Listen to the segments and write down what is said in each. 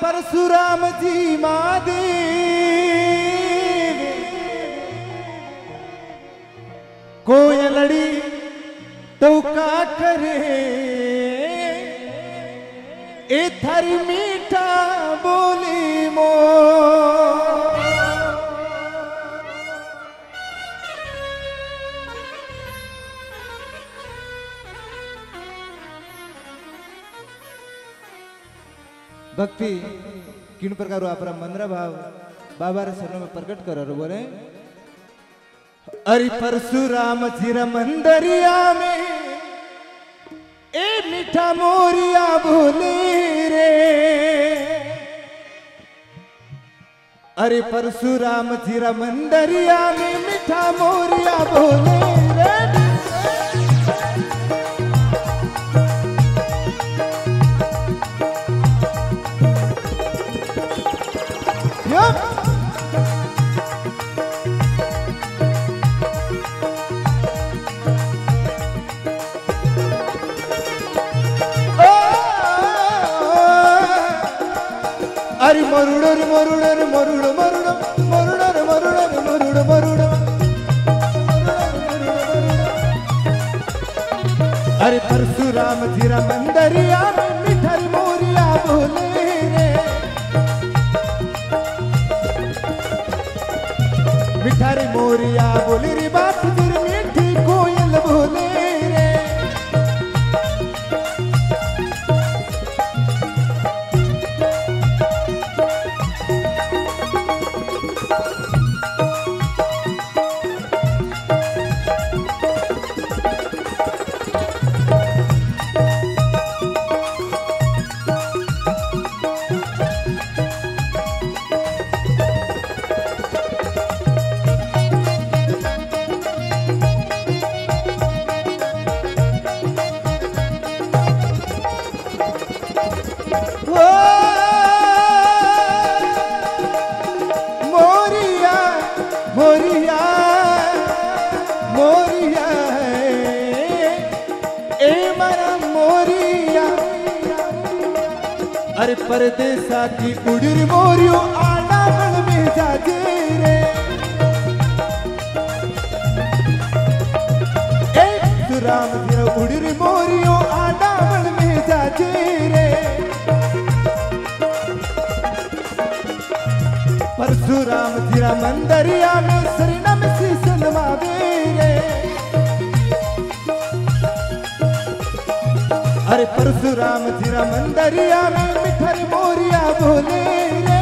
परशुराम जी महादेव कोयलड़ी तो का करे ए थारी मीठा बोली मो भक्ति किन प्रकार आपरा मंद्रा भाव बाबा रे शरण में प्रकट करो बोले अरे परशुराम जीरा मंदरिया में ए मीठा मोरिया बोले रे अरे परशुराम जीरा मंदरिया में मीठा मोरिया बोले रे अरे मरुड़ मरुड़ मरुड़ मरुड़ मरुड़ मरुड़ मरुड़ मरुड़ अरे परशुराम जीरा मंदरिया में मिठाई मोरिया बोले रे मिठाई मोरिया बोले रे बात फिर मीठी कोयल बोले रे मोरिया मोरिया ए मरा मोरिया अरे परदेसा की उड़िर मोरियो आना बल में जाजे रे ए सुराम जीरा उड़िर मोरियो आना बल में जाजे रे परशुराम जीरा मंदरिया में श्रीनम शीश नवावे रे अरे परशुराम जीरा मंदरिया में मिठाई मोरिया बोले रे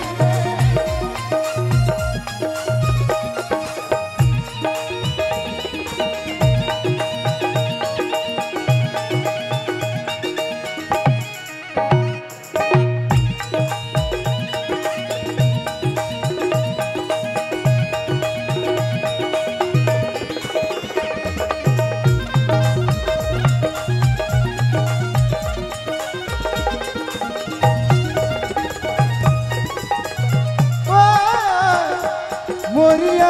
मोरिया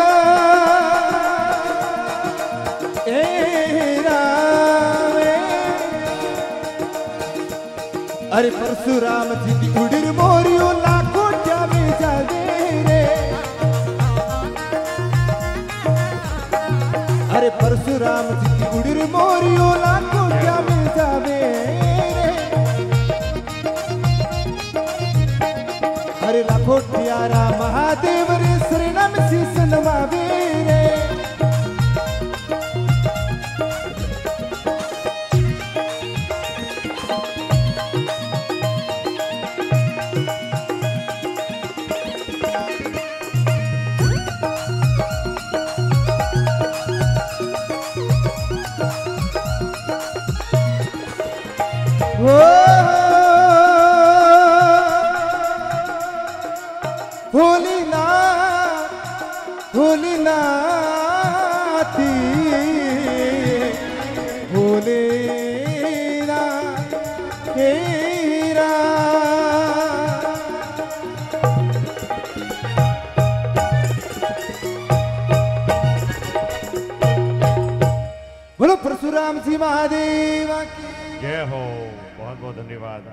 ए रामे अरे परशुराम जी की उड़िर मोरियो लाखों क्या में जावे रे अरे परशुराम जी की उड़िर मोरियो लाखों क्या में जावे रे अरे लाखों प्यारा महादेव रे श्रीनम शीश नवावे रे भोलेनाथी भोलेनाथ हेरा बोलो परशुराम जी महादेव की जय हो। बहुत बहुत धन्यवाद।